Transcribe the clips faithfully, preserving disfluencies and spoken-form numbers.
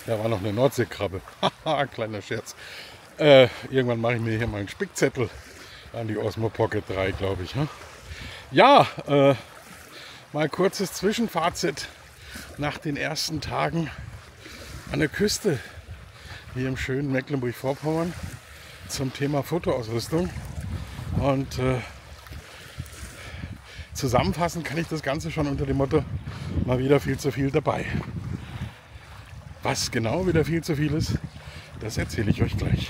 Da war noch eine Nordseekrabbe. Haha, kleiner Scherz. Äh, irgendwann mache ich mir hier mal einen Spickzettel an die Osmo Pocket drei, glaube ich. Ne? Ja, äh, mal kurzes Zwischenfazit nach den ersten Tagen an der Küste hier im schönen Mecklenburg-Vorpommern zum Thema Fotoausrüstung. Und äh, zusammenfassen kann ich das Ganze schon unter dem Motto, mal wieder viel zu viel dabei. Was genau wieder viel zu viel ist, das erzähle ich euch gleich.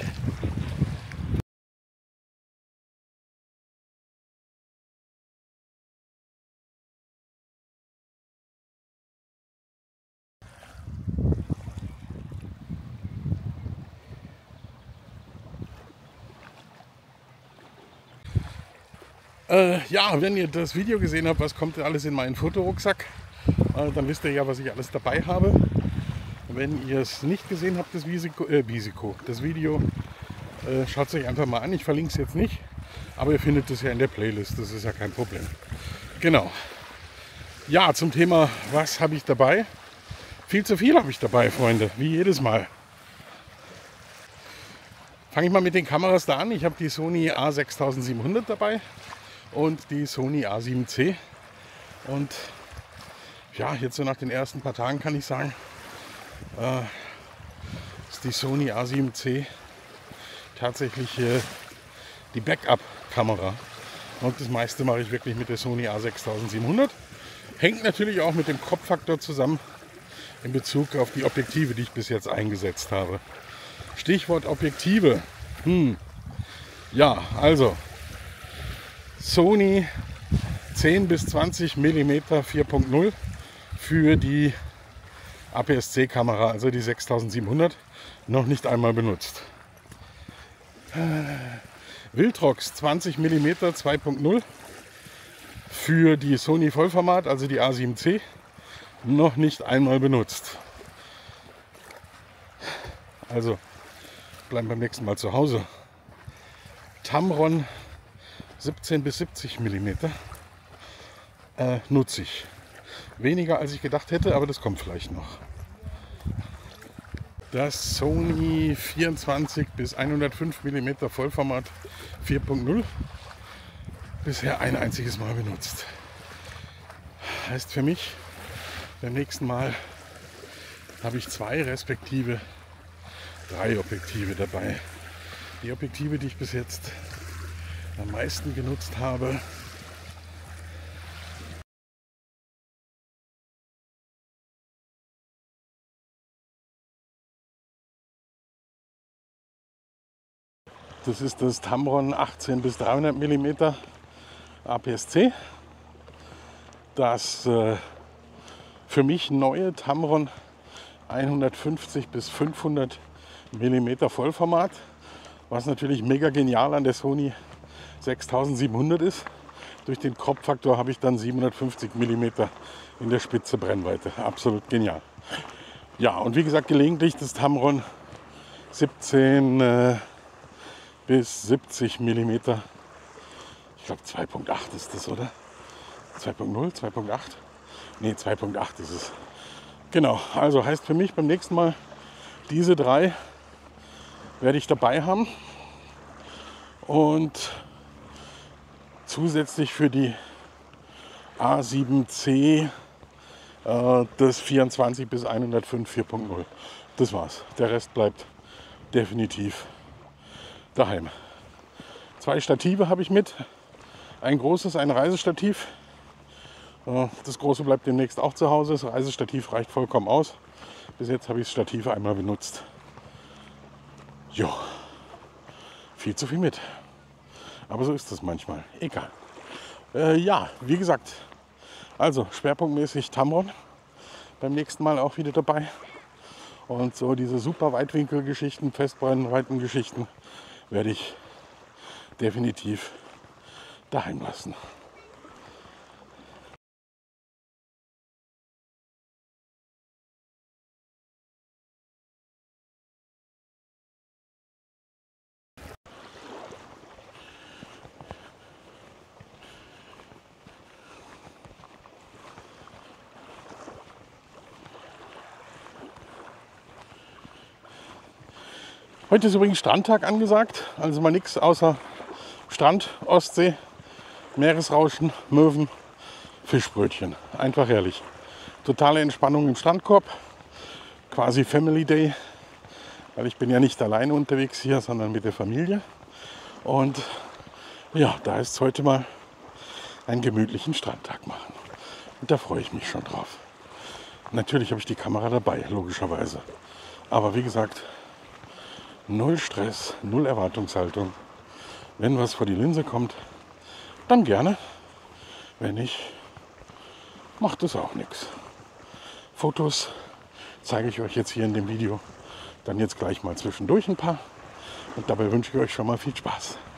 Äh, ja, wenn ihr das Video gesehen habt, was kommt alles in meinen Fotorucksack, äh, dann wisst ihr ja, was ich alles dabei habe. Wenn ihr es nicht gesehen habt, das, Visiko, äh, Visiko, das Video, äh, schaut es euch einfach mal an. Ich verlinke es jetzt nicht, aber ihr findet es ja in der Playlist, das ist ja kein Problem. Genau. Ja, zum Thema, was habe ich dabei? Viel zu viel habe ich dabei, Freunde, wie jedes Mal. Fange ich mal mit den Kameras da an. Ich habe die Sony A sechstausendsiebenhundert dabei und die Sony A sieben C. Und ja, jetzt so nach den ersten paar Tagen kann ich sagen, äh, ist die Sony A sieben C tatsächlich äh, die Backup-Kamera. Und das meiste mache ich wirklich mit der Sony A sechstausendsiebenhundert. Hängt natürlich auch mit dem Crop-Faktor zusammen in Bezug auf die Objektive, die ich bis jetzt eingesetzt habe. Stichwort Objektive. Hm. Ja, also Sony zehn bis zwanzig Millimeter vier Punkt null für die A P S C-Kamera, also die sechstausendsiebenhundert, noch nicht einmal benutzt. Viltrox zwanzig Millimeter zwei Punkt null für die Sony Vollformat, also die A sieben C, noch nicht einmal benutzt. Also bleiben beim nächsten Mal zu Hause. Tamron siebzehn bis siebzig Millimeter äh, nutze ich. Weniger als ich gedacht hätte, aber das kommt vielleicht noch. Das Sony vierundzwanzig bis hundertfünf Millimeter Vollformat vier Punkt null bisher ein einziges Mal benutzt. Heißt für mich, beim nächsten Mal habe ich zwei respektive drei Objektive dabei. Die Objektive, die ich bis jetzt am meisten genutzt habe, das ist das Tamron achtzehn bis dreihundert Millimeter A P S C. Das äh, für mich neue Tamron hundertfünfzig bis fünfhundert Millimeter Vollformat, was natürlich mega genial an der Sony sechstausendsiebenhundert ist. Durch den Crop-Faktor habe ich dann siebenhundertfünfzig Millimeter in der Spitze Brennweite. Absolut genial. Ja, und wie gesagt, gelegentlich das Tamron siebzehn äh, bis siebzig Millimeter. Ich glaube zwei Punkt acht ist das, oder? zwei Punkt null, zwei Punkt acht? Ne, zwei Punkt acht ist es. Genau, also heißt für mich beim nächsten Mal, diese drei werde ich dabei haben. Und zusätzlich für die A sieben C äh, das vierundzwanzig bis hundertfünf vier Punkt null. Das war's. Der Rest bleibt definitiv daheim. Zwei Stative habe ich mit. Ein großes, ein Reisestativ. Äh, das große bleibt demnächst auch zu Hause. Das Reisestativ reicht vollkommen aus. Bis jetzt habe ich das Stativ einmal benutzt. Jo, viel zu viel mit. Aber so ist das manchmal. Egal. Äh, ja, wie gesagt, also schwerpunktmäßig Tamron. Beim nächsten Mal auch wieder dabei. Und so diese super Weitwinkelgeschichten, Festbrennweitengeschichten werde ich definitiv daheim lassen. Heute ist übrigens Strandtag angesagt, also mal nichts außer Strand, Ostsee, Meeresrauschen, Möwen, Fischbrötchen. Einfach herrlich. Totale Entspannung im Strandkorb, quasi Family Day, weil ich bin ja nicht alleine unterwegs hier, sondern mit der Familie. Und ja, da ist heute mal einen gemütlichen Strandtag machen. Und da freue ich mich schon drauf. Natürlich habe ich die Kamera dabei, logischerweise. Aber wie gesagt, null Stress, null Erwartungshaltung. Wenn was vor die Linse kommt, dann gerne. Wenn nicht, macht es auch nichts. Fotos zeige ich euch jetzt hier in dem Video. Dann jetzt gleich mal zwischendurch ein paar. Und dabei wünsche ich euch schon mal viel Spaß.